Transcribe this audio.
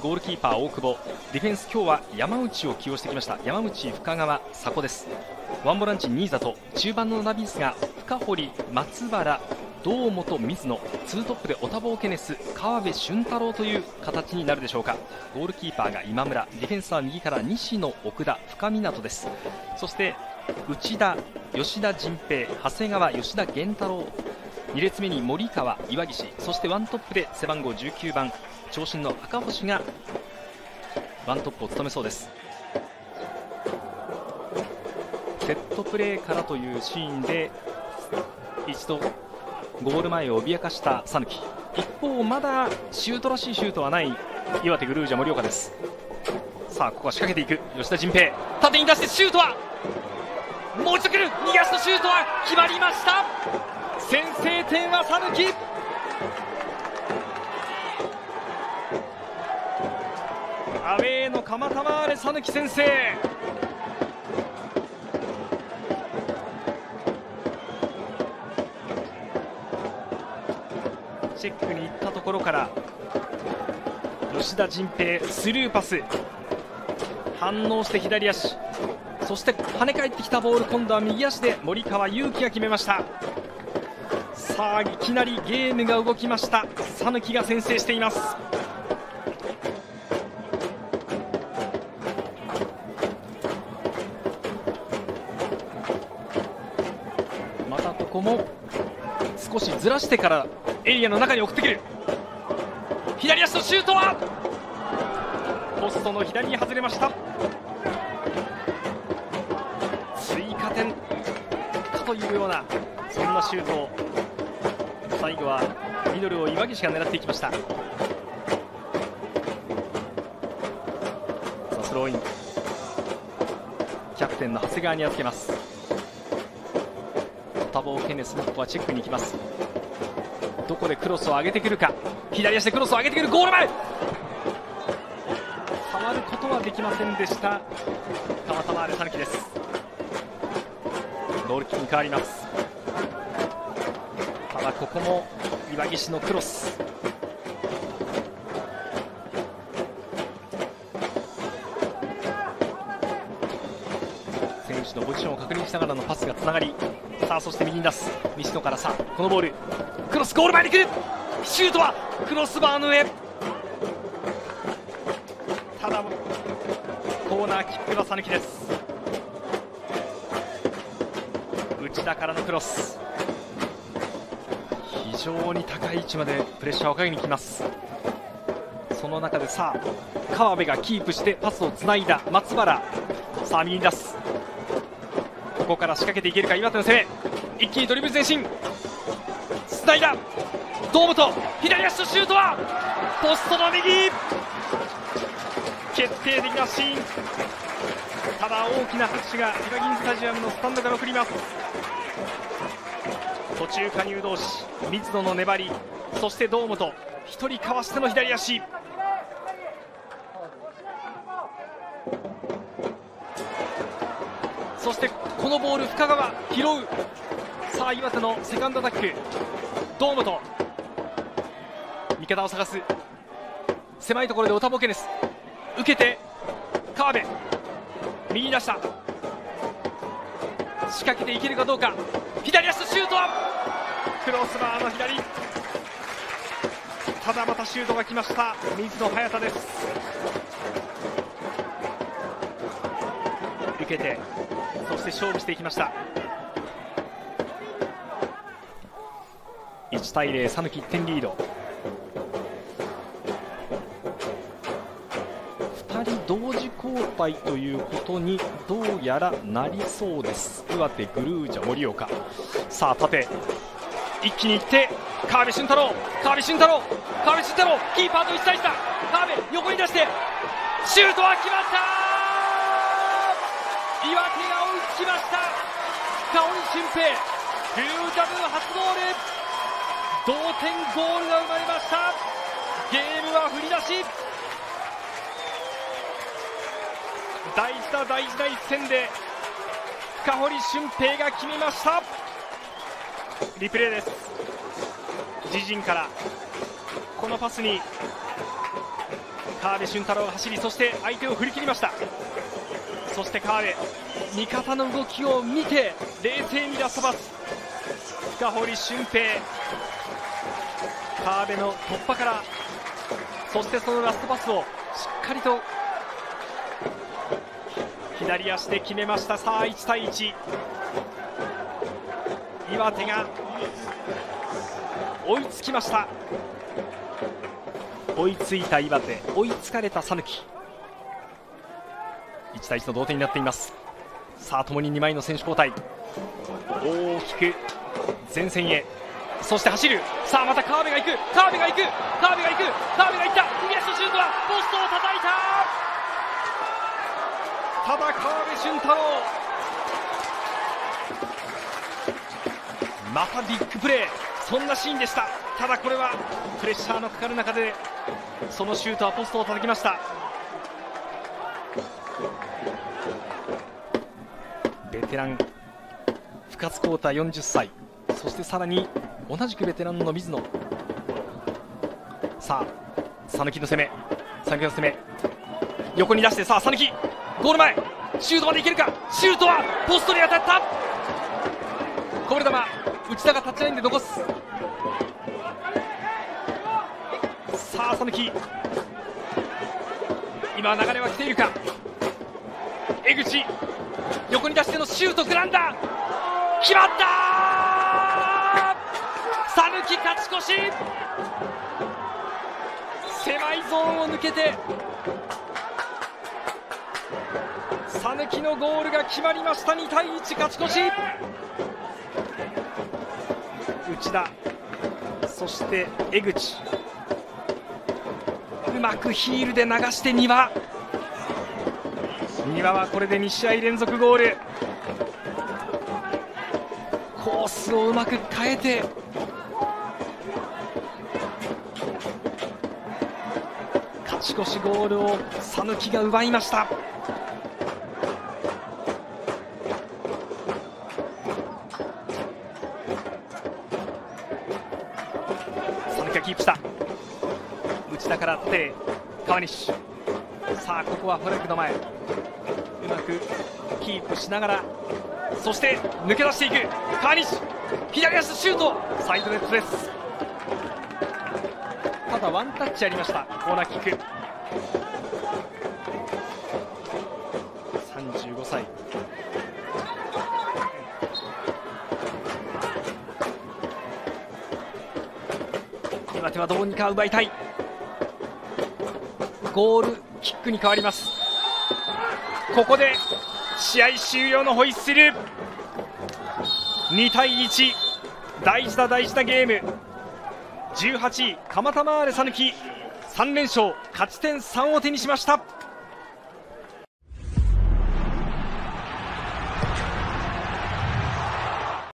ゴールキーパー大久保、ディフェンス今日は山内を起用してきました。山内、深川、迫です。ワンボランチ新里、中盤のナビスが深堀、松原、堂本、水野、ツートップでオタボーケネス、川辺俊太郎という形になるでしょうか。ゴールキーパーが今村、ディフェンスは右から西野、奥田、深湊です。そして内田、吉田迅平、長谷川、吉田源太郎、2列目に森川、岩岸、そしてワントップで背番号19番長身の赤星がワントップを務めそうです。セットプレーからというシーンで一度ゴール前を脅かした讃岐。一方まだシュートらしいシュートはない岩手グルージャ盛岡です。さあここは仕掛けていく吉田迅平、縦に出してシュートはもう一度来る、右足のシュートは決まりました。先制点は讃岐。アウェーの蒲田マーレ、讃岐先制。チェックに行ったところから吉田迅平、スルーパス、反応して左足、そして跳ね返ってきたボール、今度は右足で森川祐希が決めました。さあいきなりゲームが動きました。讃岐が先制しています。またここも少しずらしてからエリアの中に送ってくる。左足のシュートはポストの左に外れました。追加点かというようなそんなシュートを最後はミドルを岩岸が狙っていきました。さあスローイン、キャプテンの長谷川に預けます。タボーケネスもここはチェックに行きます。どこでクロスを上げてくるか、左足でクロスを上げてくる、ゴール前触ることはできませんでした。蒲田マーレ讃岐です。ゴールキックに変わります。ただここも岩岸のクロス、選手のポジションを確認しながらのパスがつながり、さあそして右に出す西野から、さあこのボールクロス、ゴール前に来る、シュートはクロスバーの上、ただコーナーキックは讃岐です。内田からのクロス、非常に高い位置までプレッシャーをかけにきます。その中でさあ川辺がキープしてパスをつないだ松原、さあ右に出す、ここから仕掛けていけるか岩手の攻め、一気にドリブル前進、つないだ堂本、左足のシュートはポストの右、決定的なシーン。ただ大きな拍手が岩銀スタジアムのスタンドから送ります。途中加入同士、水野の粘り、そして堂本一人かわしての左足、そしてこのボール深川拾う。さあ岩手のセカンドアタック、堂本味方を探す、狭いところでオタボケネス受けて川辺右に出した、仕掛けていけるかどうか、左足のシュートはクロスバーの左、ただまたシュートが来ました水野隼太です。受けてそして勝負していきました。1対0、讃岐1点リード。2人同時交代ということにどうやらなりそうです。岩手グルージャ盛岡、さあ縦一気にいって川辺俊太郎、川辺俊太郎、川辺俊太郎、キーパーと1対1だ。川辺横に出してシュートは決まった。岩手が追いつきました。深堀俊平、グルージャブ初ゴール、同点ゴールが生まれました。ゲームは振り出し。大事な大事な一戦で深堀俊平が決めました。リプレイです。自陣からこのパスに川辺俊太郎が走り、そして相手を振り切りました。そして川辺、味方の動きを見て冷静にラストパス。深堀俊平、川辺の突破から、そしてそのラストパスをしっかりと左足で決めました。さあ1対1、岩手が追いつきました。追いついた岩手、追いつかれた讃岐、1対1の同点になっています。さあ共に2枚の選手交代、大きく前線へ、そして走る。さあまた川辺が行く、川辺が行く、川辺が行く、川辺が行った。右足のシュートはポストを叩いた。ただ川辺俊太郎、またビッグプレー、そんなシーンでした。ただこれはプレッシャーのかかる中でそのシュートはポストを叩きました。ベテラン深津浩太40歳、そしてさらに同じくベテランの水野。さあ讃岐の攻め、讃岐の攻め、横に出して、さあ讃岐ゴール前、シュートまでいけるか。シュートはポストに当たった。こぼれ球、内田がタッチラインで残す。さあ讃岐、今流れは来ているか。江口、横に出してのシュート、グランダー決まった。讃岐勝ち越し。狭いゾーンを抜けて讃岐のゴールが決まりました。2対1、勝ち越し。内田、そして江口、うまくヒールで流して丹羽はこれで2試合連続ゴール。コースをうまく変えて勝ち越しゴールを讃岐が奪いました。讃岐がキープした。内田から縦へ川西、さあここはフォレックの前、うまくキープしながら、そして抜け出していく川西、左足シュート、サイドネットです。ただワンタッチありました。コーナーキック。35歳、岩手はどうにか奪いたい。ゴールキックに変わります。ここで試合終了のホイッスル。2対1、大事な大事なゲーム。18位蒲田マーレ讃岐3連勝、勝ち点3を手にしました。